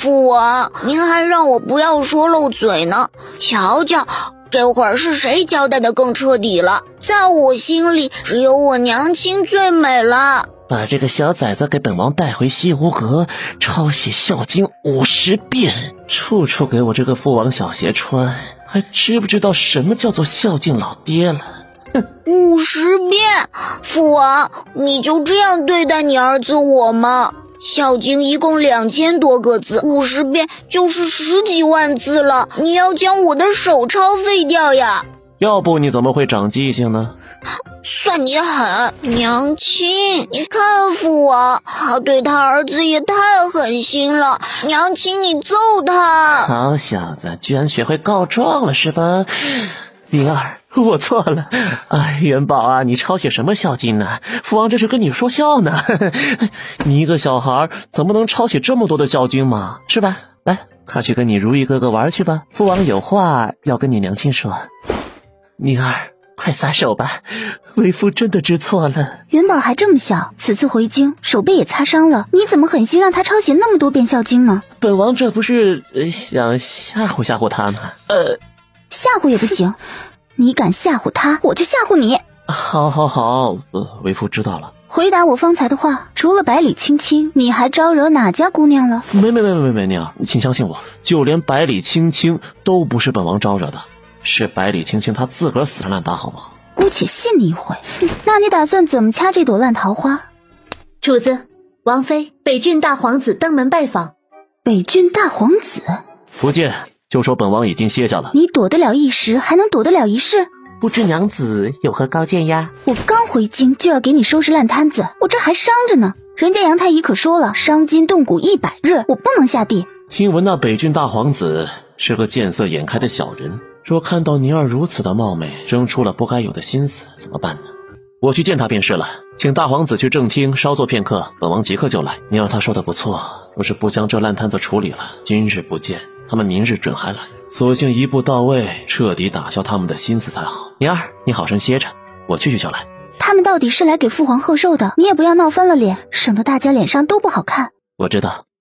父王，您还让我不要说漏嘴呢。瞧瞧，这会儿是谁交代的更彻底了？在我心里，只有我娘亲最美了。 把这个小崽子给本王带回西吴阁，抄写《孝经》50遍，处处给我这个父王小鞋穿，还知不知道什么叫做孝敬老爹了 ？50遍，父王，你就这样对待你儿子我吗？孝经一共2000多个字，50遍就是10几万字了，你要将我的手抄废掉呀？ 要不你怎么会长记性呢？ 算你狠，娘亲，你看父王，他对他儿子也太狠心了，娘亲你揍他。 好小子，居然学会告状了是吧？灵儿，我错了。哎，元宝啊，你抄写什么孝经呢？父王这是跟你说笑呢。你一个小孩怎么能抄写这么多的孝经嘛？是吧？来，快去跟你如意哥哥玩去吧，父王有话要跟你娘亲说。灵儿，快撒手吧，为父真的知错了。 元宝还这么小，此次回京手背也擦伤了，你怎么狠心让他抄写那么多遍孝经呢？ 本王这不是想吓唬吓唬他吗？ 吓唬也不行，你敢吓唬他，我就吓唬你。 好，为父知道了。 回答我方才的话，除了百里青青，你还招惹哪家姑娘了？ 没，娘，请相信我，就连百里青青都不是本王招惹的。是百里青青她自个儿死缠烂打，好不好？ 姑且信你一回。那你打算怎么掐这朵烂桃花？ 主子，王妃，北郡大皇子登门拜访。 北郡大皇子？ 不见，就说本王已经歇下了。 你躲得了一时，还能躲得了一世？ 不知娘子有何高见呀？ 我刚回京就要给你收拾烂摊子，我这还伤着呢。人家杨太医可说了，伤筋动骨100日，我不能下地。 听闻那北郡大皇子是个见色眼开的小人，若看到宁儿如此的貌美，生出了不该有的心思，怎么办呢？我去见他便是了，请大皇子去正厅稍坐片刻，本王即刻就来。宁儿他说的不错，若是不将这烂摊子处理了，今日不见，他们明日准还来，索性一步到位，彻底打消他们的心思才好。宁儿，你好生歇着，我去就来。 他们到底是来给父皇贺寿的，你也不要闹翻了脸，省得大家脸上都不好看。 我知道。